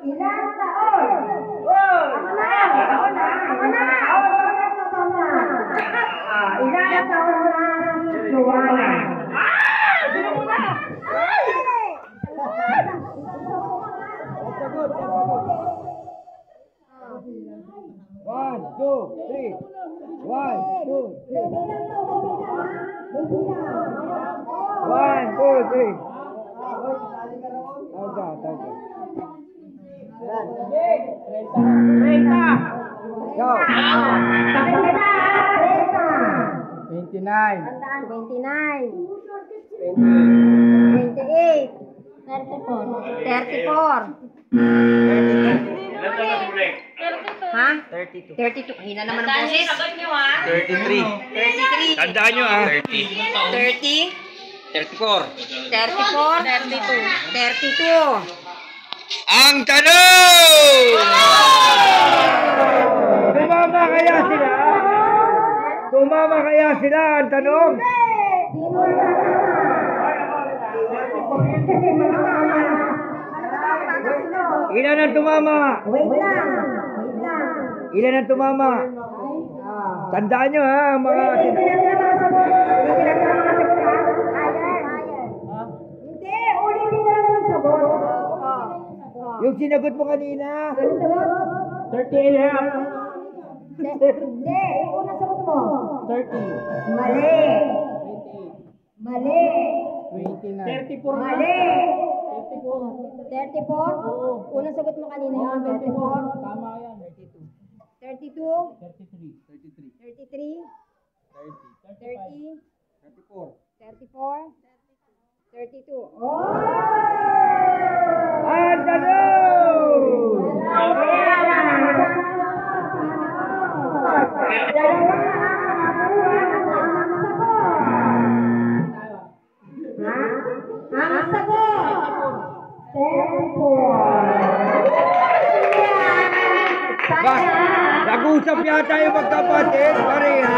Ilang taon? Ako na. Ako na. Ako na. Ilang taon na si Joanna? Sino mo na? One, two, three. One, two, three. One, two, three. Tawag. 30. Go. 29. 29. 28. 34. Ha? 32. 32. Hina naman ang boses. 33. 33. Tandaan nyo 30. 34. 34. 32. Ang tanong! Tumama kaya sila? Tumama kaya sila ang tanong? Ilan ang tumama? Wait lang. Ilan ang tumama? Tandaan nyo ha, mga... Hindi, ulitin na lang yung sagot. Yung sinagot mo kanina? Ano sagot? 30 and a half. Hindi, yung unang sagot mo. 30. Mali. Mali. 29. 34. Mali. 34? Oo. Unang sagot mo kanina yun, 34? Tama yan. 32? 33? 30? 34? 32? Oh! Ang tanong! Ang sagot! 34! Nag-usap yata yung magkapatid, pareha.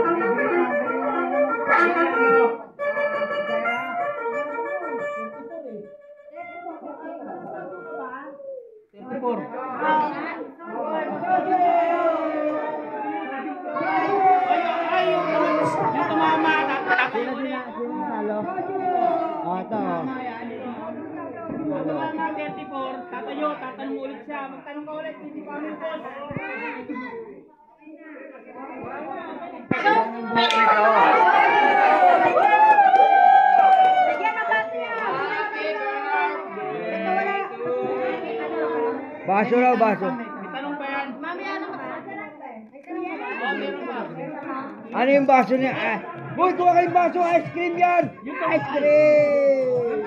Tatanong ulit siya. Magtanong ka ulit, hindi pa kami boss. Baso raw, baso. May tanong pa yan. Ano yung baso niya? Boy, kuha kayong baso, ice cream yan! Ice cream!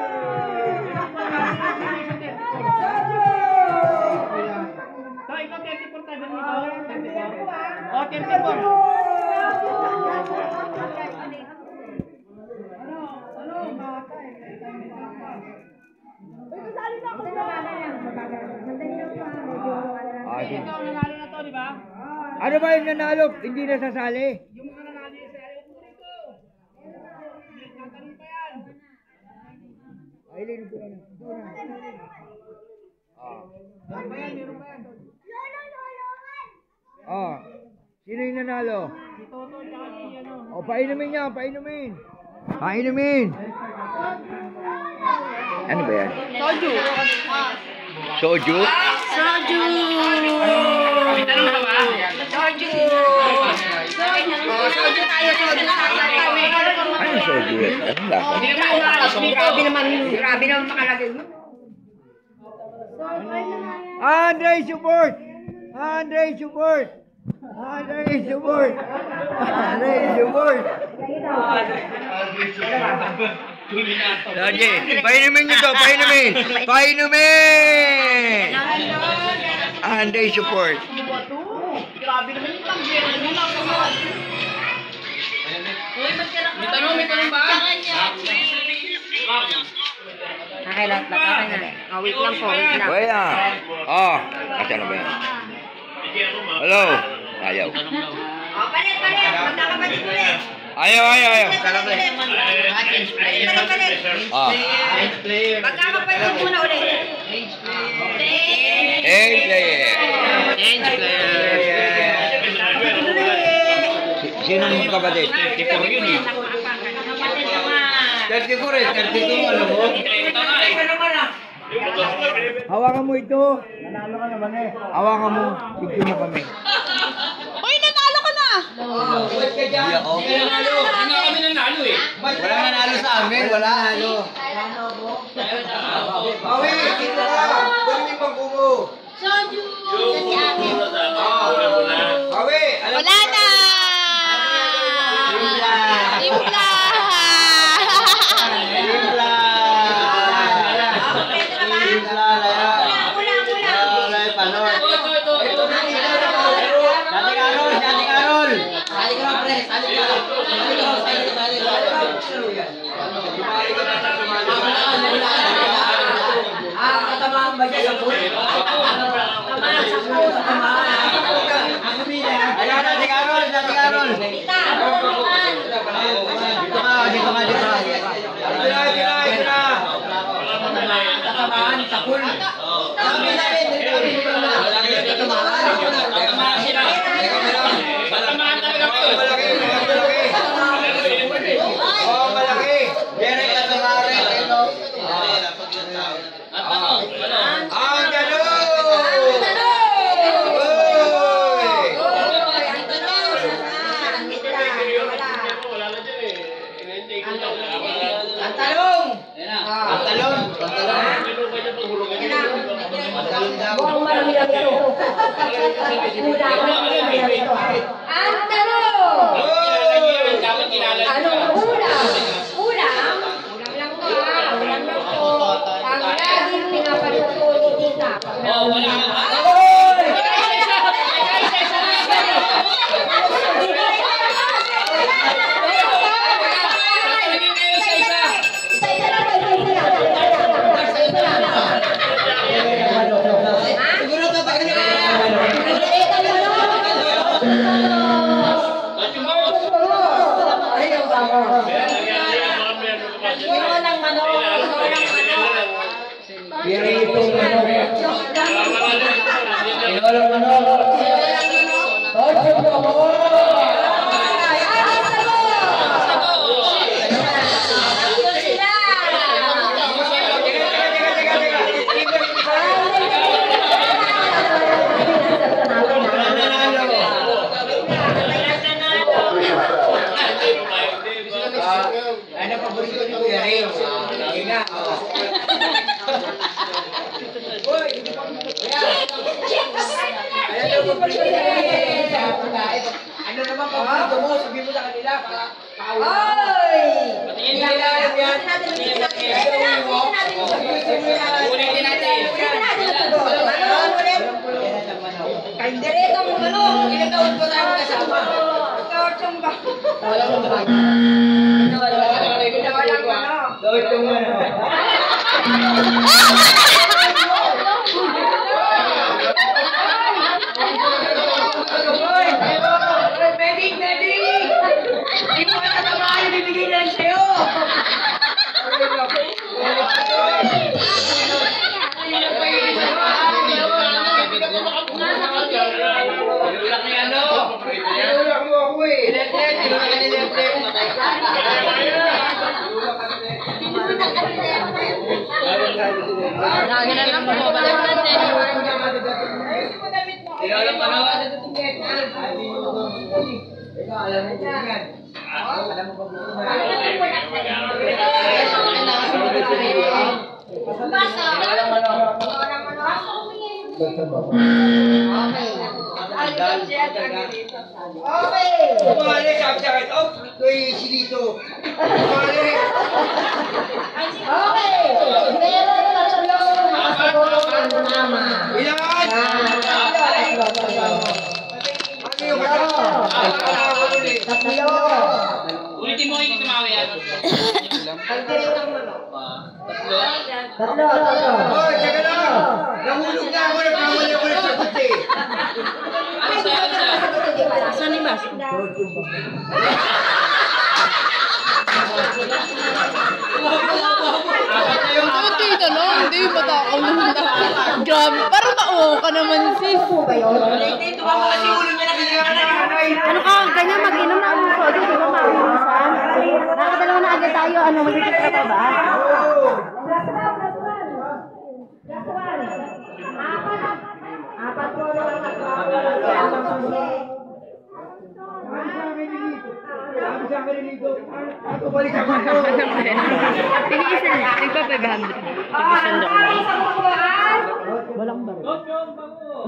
So, ikaw 34 tabi mo ito? 34? O, 34. Ikaw nanalo na to, di ba? Ano ba yung nanalo? Hindi nasasali? Yung mga nanalo yung sa ayaw tuloy ko. Tatanong pa yan. Aileen ko na. Meron pa yan, meron pa yan. Oh, sino yung nanalo? Si Toto, tsaka si ano. O, painumin niya, painumin. Painumin. Ano ba yan? Soju. Soju? Soju. May tanong ka ba? Soju. Soju tayo, soju tayo. Ano soju yan? Anong lasa? Grabe naman makalagay mo. Andre support! Andre support! Andre support! Andre support! Lagi, painumin nyo to, painumin! Painumin! Andre support! Grabe naman yung tanggero nyo lang. May tanong ba? Okay lang, okay na. Wait lang po, wait lang. Wala. Oh, kasi ano ba yan? Hello? Ayaw. Palit. Magkakapatid ulit. Ayaw. Ah. Magkakapalit muna ulit. Player. Sino mong kapatid? 34 yun eh. 34 eh. 32 alam mo? Hawakan mo ito. Nanalo ka naman eh. Hawakan mo. Sige mo kami. Uy, nanalo ka na! Hindi ako. Hindi nga kami nanalo eh. Wala nanalo sa amin. Wala. Bawi, dito ka. Kunin yung bangko mo. Soju! Si Ate. Bawi, alam mo. Wala na! Timpla. Timpla! Ano naman paborito mo? Sabihin mo sa kanila para pauwi. Ulitin natin. Ilang taon pa tayo kasama? Bumalik ang jacket. Oh, doy si dito. Bumalik. Meron tatlong nakasagot ang mama. Ilan? Ano yung Tatlo. Ulitin mo, hindi tumawi yan. Tatlo. Oh, teka lang. Nahulog na ako. Nagkamali ako ng sagot eh. Ano siya? Saan ni Mas? Hindi na lang, hindi matakaw naman na. Grabe, parang mauho ka naman sis. Ano ka, ganyan mag-inom na ang soda, di ba mauusan? Nakakadalawa na agad tayo, ano, magkikita ka pa ba? Apat po lang Sabi sa akin dito, ako balik ako. Tig-isa na, tig-500. Tig-isang doon. Walang baro. Sosyong bango.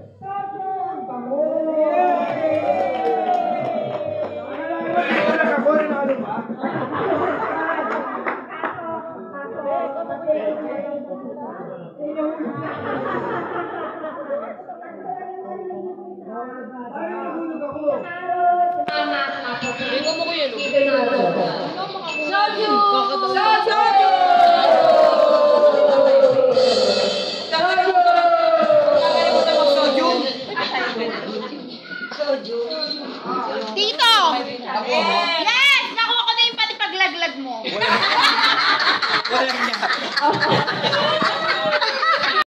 Ikaw mo ko yan. Soju! Tito! Yes! Nakuha ko na yung pati paglaglag mo. Walang niya.